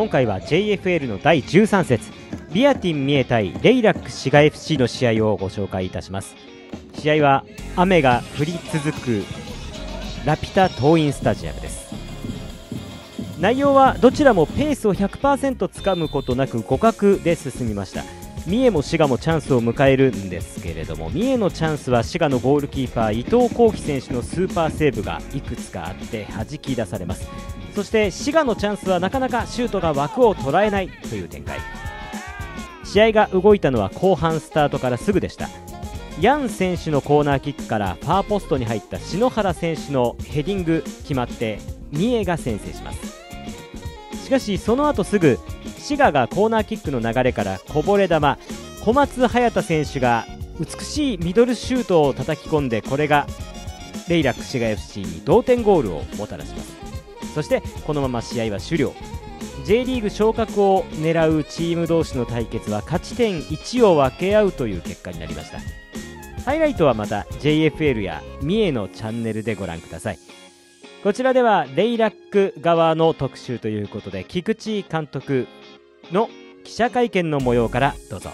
今回は JFL の第13節ビアティン三重対レイラック滋賀 FC の試合をご紹介いたします。試合は雨が降り続くラピュタ桐蔭スタジアムです。内容はどちらもペースを 100% つかむことなく互角で進みました。三重も滋賀もチャンスを迎えるんですけれども、三重のチャンスは滋賀のゴールキーパー伊藤幸輝選手のスーパーセーブがいくつかあって弾き出されます。そして滋賀のチャンスはなかなかシュートが枠を捉えないという展開。試合が動いたのは後半スタートからすぐでした。ヤン選手のコーナーキックからファーポストに入った篠原選手のヘディング決まって三重が先制します。しかしその後すぐ滋賀がコーナーキックの流れからこぼれ球、小松隼太選手が美しいミドルシュートを叩き込んで、これがレイラック滋賀 FC に同点ゴールをもたらします。そしてこのまま試合は終了。 J リーグ昇格を狙うチーム同士の対決は勝ち点1を分け合うという結果になりました。ハイライトはまた JFL や三重のチャンネルでご覧ください。こちらではレイラック側の特集ということで、菊池監督の記者会見の模様からどうぞ。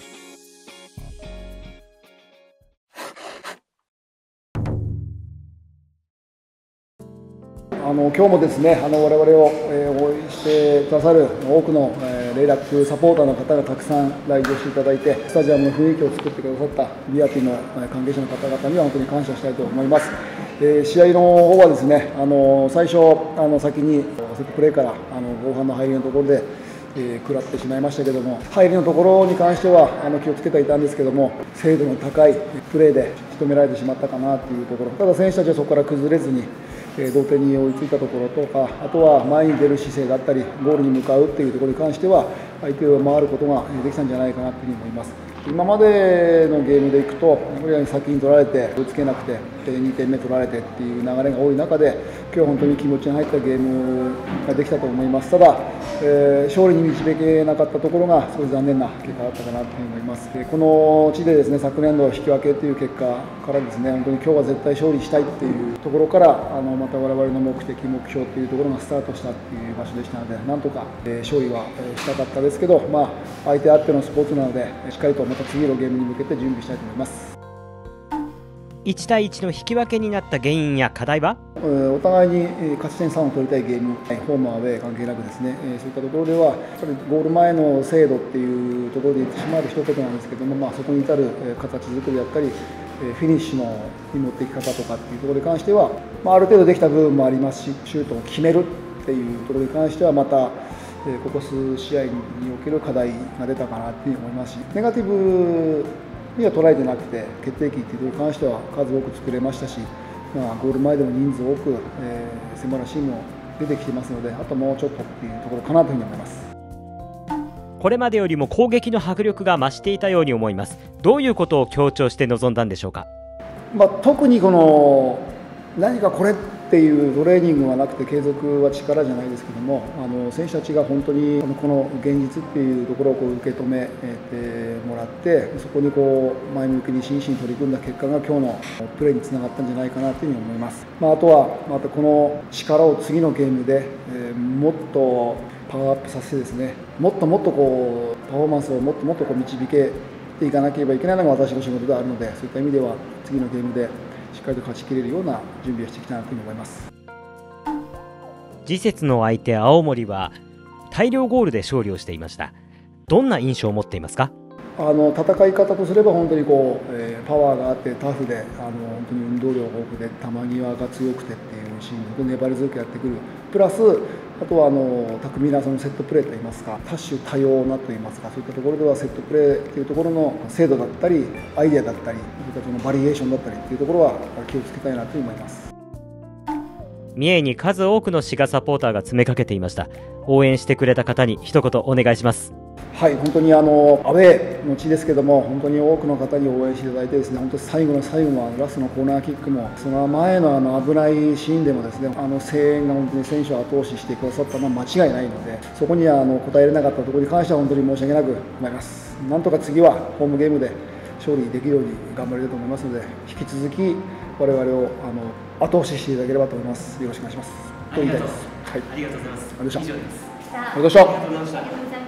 今日もですね、我々を応援してくださる多くのレイラックサポーターの方がたくさん来場していただいて、スタジアムの雰囲気を作ってくださったビアティの関係者の方々には本当に感謝したいと思います。試合の方はですね、最初先にセットプレーから後半の入りのところで食らってしまいましたけども、入りのところに関しては気をつけてはいたんですけども、精度の高いプレーで仕留められてしまったかなというところ、ただ選手たちはそこから崩れずに同点に追いついたところとか、あとは前に出る姿勢だったりゴールに向かうというところに関しては相手を回ることができたんじゃないかなというふうに思います。今までのゲームでいくと、先に取られて追いつけなくて2点目取られてっていう流れが多い中で、今日は本当に気持ちの入ったゲームができたと思います。ただ、勝利に導けなかったところが少し残念な結果だったかなというふうに思います。この地でですね、昨年度引き分けという結果からですね、本当に今日は絶対勝利したいっていうところから、また我々の目的目標というところがスタートしたっていう場所でしたので、なんとか勝利はしたかったですけど、相手あってのスポーツなので、しっかりとまた次のゲームに向けて準備したいと思います。 1対1の引き分けになった原因や課題は、 お互いに勝ち点3を取りたいゲーム、ホームアウェー関係なくですね、そういったところではやっぱりゴール前の精度っていうところで言ってしまうと一言なんですけども、そこに至る形作りだったりフィニッシュのに持っていき方とかっていうところに関しては、ある程度できた部分もありますし、シュートを決めるっていうところに関してはまたここ数試合における課題が出たかなというふうに思いますし、ネガティブには捉えてなくて、決定機っていうところに関しては数多く作れましたし、ゴール前でも人数多く、素晴らしいも出てきてますので、あともうちょっとっていうところかなというふうに思います。 これまでよりも攻撃の迫力が増していたように思います。どういうことを強調して臨んだんでしょうか。 特にこの何かこれっていうトレーニングはなくて、継続は力じゃないですけども、選手たちが本当にこの現実っていうところを受け止めてもらって、そこに前向きに真摯に取り組んだ結果が今日のプレーにつながったんじゃないかなというふうに思います。あとはまたこの力を次のゲームでもっとパワーアップさせてですね、もっともっとパフォーマンスをもっともっと導けていかなければいけないのが私の仕事であるので、そういった意味では次のゲームでしっかりと勝ち切れるような準備をしていきたいなというふうに思います。 次節の相手青森は大量ゴールで勝利をしていました。どんな印象を持っていますか。 戦い方とすれば本当にパワーがあってタフで、本当に運動量が豊富で球際が強くてっていうシーンで粘り強くやってくる、プラスあとは巧みなそのセットプレーといいますか、多種多様なといいますか、そういったところではセットプレーというところの精度だったりアイデアだったり、そういったそのバリエーションだったりというところは気をつけたいなと思います。 三重に数多くの滋賀サポーターが詰めかけていました。応援してくれた方に一言お願いします。 はい、本当にアウェーの地ですけども、本当に多くの方に応援していただいてですね、本当に最後の最後のラストのコーナーキックも、その前の危ないシーンでもですね、声援が本当に選手を後押ししてくださったのは間違いないので、そこには応えられなかったところに関しては本当に申し訳なく思います。なんとか次はホームゲームで勝利できるように頑張りたいと思いますので、引き続き我々を後押ししていただければと思います。よろしくお願いします。と言いたいです。はい、ありがとうございます。以上です。 りがとうございました。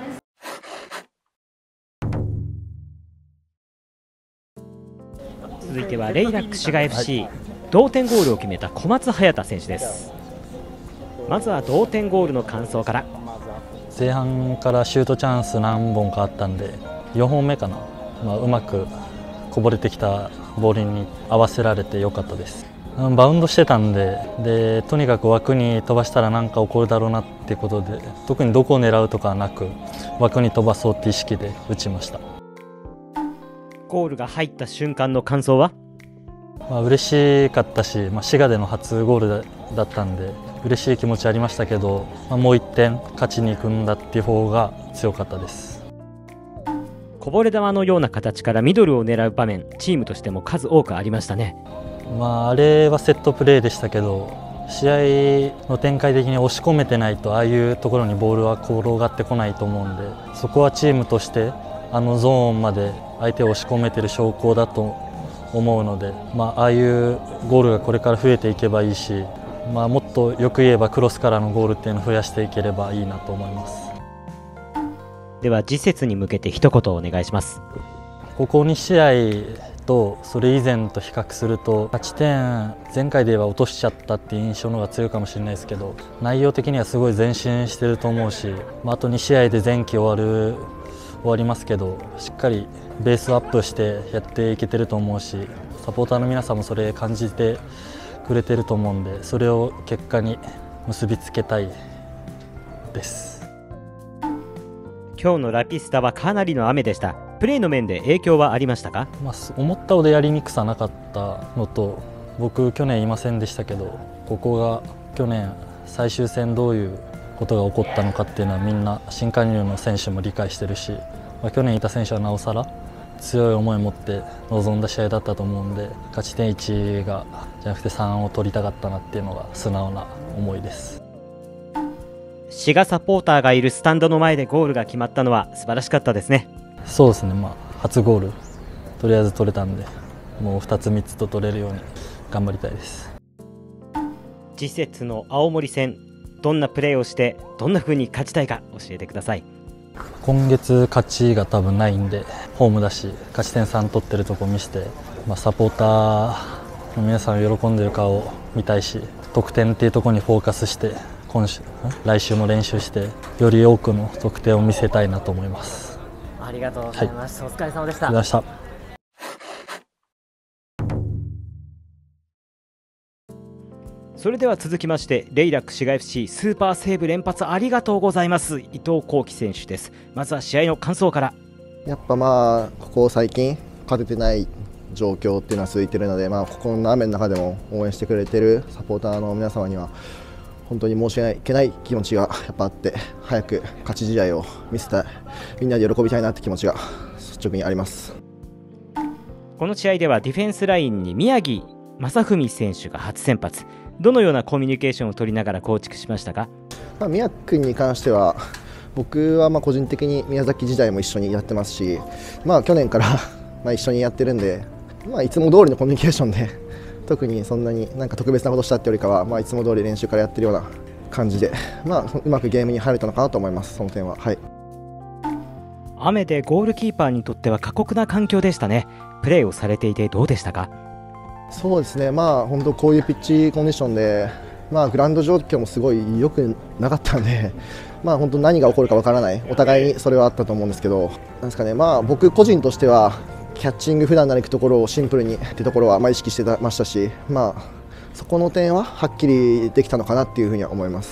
続いてはレイラック滋賀 FC、同点ゴールを決めた小松隼太選手です。まずは同点ゴールの感想から。 前半からシュートチャンス何本かあったんで、4本目かな、うまくこぼれてきたボールに合わせられてよかったです。バウンドしてたんで、とにかく枠に飛ばしたら何か起こるだろうなっていうことで、特にどこを狙うとかはなく枠に飛ばそうって意識で打ちました。 ゴールが入った瞬間の感想は？ 嬉しかったし、滋賀での初ゴールだったんで嬉しい気持ちありましたけど、もう1点勝ちに行くんだっていう方が強かったです。 こぼれ球のような形からミドルを狙う場面、チームとしても数多くありましたね。 あれはセットプレーでしたけど、試合の展開的に押し込めてないとああいうところにボールは転がってこないと思うんで、そこはチームとしてあのゾーンまで相手を押し込めてる証拠だと思うので、ああいうゴールがこれから増えていけばいいし、もっとよく言えばクロスからのゴールっていうのを増やしていければいいなと思います。 では次節に向けて一言お願いします。 ここ2試合とそれ以前と比較すると勝ち点前回で言えば落としちゃったっていう印象の方が強いかもしれないですけど、内容的にはすごい前進してると思うし、あと2試合で前期終わりますけど、しっかりベースアップしてやっていけてると思うし、サポーターの皆さんもそれ感じてくれてると思うんで、それを結果に結びつけたいです。 今日のラピスタはかなりの雨でした。プレーの面で影響はありましたか？ 思ったほどやりにくさなかったのと、僕去年いませんでしたけど、ここが去年最終戦どういうことが起こったのかっていうのはみんな新加入の選手も理解してるし、去年いた選手はなおさら強い思いを持って臨んだ試合だったと思うんで、勝ち点1じゃなくて3を取りたかったなっていうのが素直な思いです。 滋賀サポーターがいるスタンドの前でゴールが決まったのは素晴らしかったですね。 そうですね、初ゴールとりあえず取れたんで、もう2つ3つと取れるように頑張りたいです。 次節の青森戦、どんなプレーをしてどんな風に勝ちたいか教えてください。 今月勝ちが多分ないんで、ホームだし勝ち点3取ってるとこ見せて、サポーターの皆さんが喜んでる顔を見たいし、得点っていうところにフォーカスして来週も練習してより多くの得点を見せたいなと思います。 ありがとうございます、お疲れ様でした。 ありがとうございました。 それでは続きましてレイラック滋賀 FC スーパーセーブ連発ありがとうございます。伊藤幸喜選手です。まずは試合の感想から。 やっぱここ最近勝ててない状況っていうのは続いているので、ここの雨の中でも応援してくれてるサポーターの皆様には本当に申し訳ない気持ちがやっぱあって、早く勝ち試合を見せたい、みんなで喜びたいなって気持ちが率直にあります。 この試合ではディフェンスラインに宮城正文選手が初先発、どのようなコミュニケーションを取りながら構築しましたか？ 宮君に関しては僕は個人的に宮崎時代も一緒にやってますし、去年から一緒にやってるんで、いつも通りのコミュニケーションで特にそんなに特別なことしたってよりかは、いつも通り練習からやってるような感じで、うまくゲームに入れたのかなと思います。その点は、はい。 雨でゴールキーパーにとっては過酷な環境でしたね。プレーをされていてどうでしたか？ そうですね、本当こういうピッチコンディションで、グラウンド状況もすごい良くなかったんで、本当何が起こるかわからない、お互いにそれはあったと思うんですけど、なんですかね、僕個人としてはキャッチング普段なら行くところをシンプルにっていうところは意識してましたし、そこの点ははっきりできたのかなっていうふうには思います。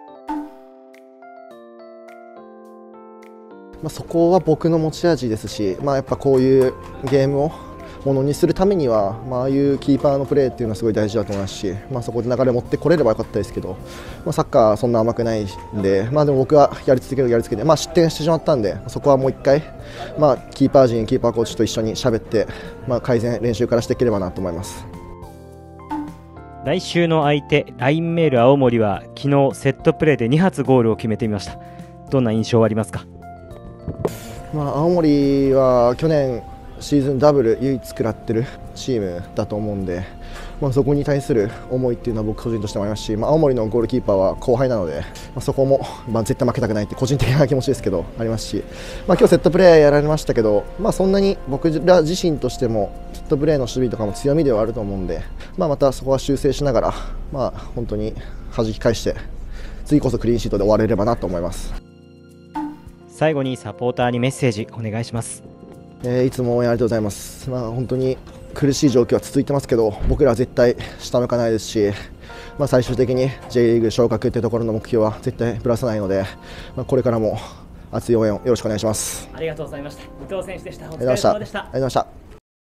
そこは僕の持ち味ですし、やっぱこういうゲームをものにするためには、ああいうキーパーのプレーっていうのはすごい大事だと思いますし、そこで流れ持ってこれればよかったですけど、サッカーはそんな甘くないんで、でも僕はやり続けて失点してしまったんで、そこはもう一回、キーパー陣、キーパーコーチと一緒に喋って、改善練習からしていければなと思います。 来週の相手ラインメール青森は昨日セットプレーで2発ゴールを決めてみました。どんな印象はありますか？ 青森は去年シーズンダブル唯一食らってるチームだと思うんで、そこに対する思いっていうのは僕個人としてもありますし、青森のゴールキーパーは後輩なので、そこも、絶対負けたくないって個人的な気持ちですけどありますし、今日セットプレーやられましたけど、そんなに僕ら自身としてもセットプレーの守備とかも強みではあると思うんで、またそこは修正しながら、本当に弾き返して次こそクリーンシートで終われればなと思います。 最後にサポーターにメッセージお願いします。 いつも応援ありがとうございます。本当に苦しい状況は続いてますけど、僕らは絶対下向かないですし、最終的に J リーグ昇格というところの目標は絶対ぶらさないので、これからも熱い応援をよろしくお願いします。 ありがとうございました。伊藤選手でした。お疲ありがとうございました。ありがとうございました。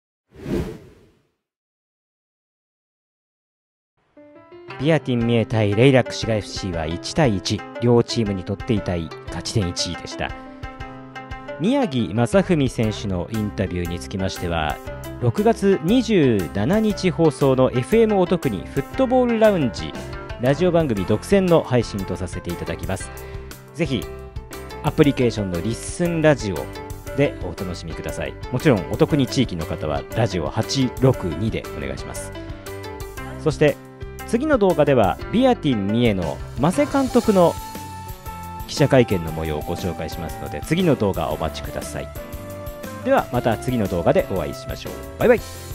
ビアティン三重対レイラック滋賀 FC は1対1、両チームにとって痛い勝ち点1位でした。宮城正文選手のインタビューにつきましては、6月27日放送の FM お得にフットボールラウンジラジオ番組独占の配信とさせていただきます。ぜひアプリケーションのリッスンラジオでお楽しみください。もちろんお得に地域の方はラジオ862でお願いします。そして次の動画ではビアティン三重の間瀬監督の記者会見の模様をご紹介しますので、次の動画お待ちください。ではまた次の動画でお会いしましょう。バイバイ。